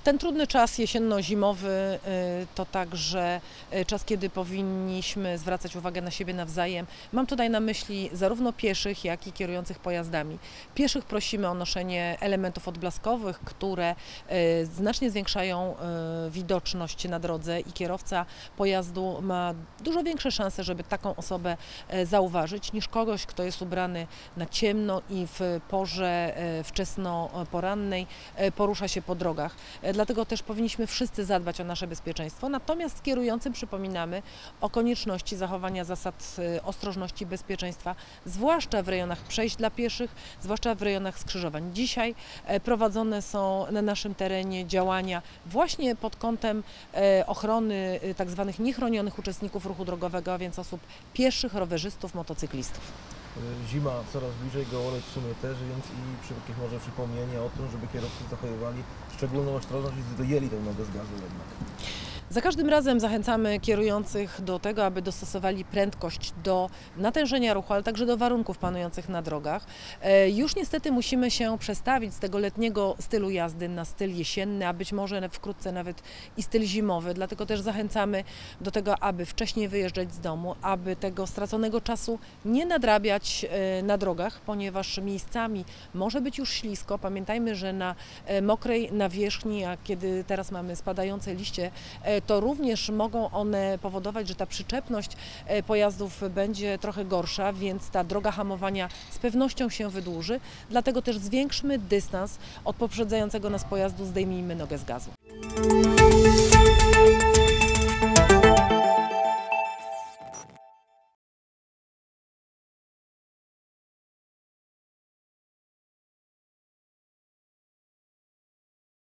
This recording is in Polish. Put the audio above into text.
Ten trudny czas jesienno-zimowy to także czas, kiedy powinniśmy zwracać uwagę na siebie nawzajem. Mam tutaj na myśli zarówno pieszych, jak i kierujących pojazdami. Pieszych prosimy o noszenie elementów odblaskowych, które znacznie zwiększają widoczność na drodze i kierowca pojazdu ma dużo większe szanse, żeby taką osobę zauważyć, niż kogoś, kto jest ubrany na ciemno i w porze wczesnoporannej porusza się po drogach. Dlatego też powinniśmy wszyscy zadbać o nasze bezpieczeństwo. Natomiast kierującym przypominamy o konieczności zachowania zasad ostrożności i bezpieczeństwa, zwłaszcza w rejonach przejść dla pieszych, zwłaszcza w rejonach skrzyżowań. Dzisiaj prowadzone są na naszym terenie działania właśnie pod kątem ochrony tak zwanych niechronionych uczestników ruchu drogowego, a więc osób pieszych, rowerzystów, motocyklistów. Zima coraz bliżej, gołoleć w sumie też, więc i jakieś może przypomnienie o tym, żeby kierowcy zachowywali szczególną ostrożność i dojęli tę nogę z gazu jednak. Za każdym razem zachęcamy kierujących do tego, aby dostosowali prędkość do natężenia ruchu, ale także do warunków panujących na drogach. Już niestety musimy się przestawić z tego letniego stylu jazdy na styl jesienny, a być może wkrótce nawet i styl zimowy. Dlatego też zachęcamy do tego, aby wcześniej wyjeżdżać z domu, aby tego straconego czasu nie nadrabiać na drogach, ponieważ miejscami może być już ślisko. Pamiętajmy, że na mokrej nawierzchni, a kiedy teraz mamy spadające liście, to również mogą one powodować, że ta przyczepność pojazdów będzie trochę gorsza, więc ta droga hamowania z pewnością się wydłuży. Dlatego też zwiększmy dystans od poprzedzającego nas pojazdu, zdejmijmy nogę z gazu.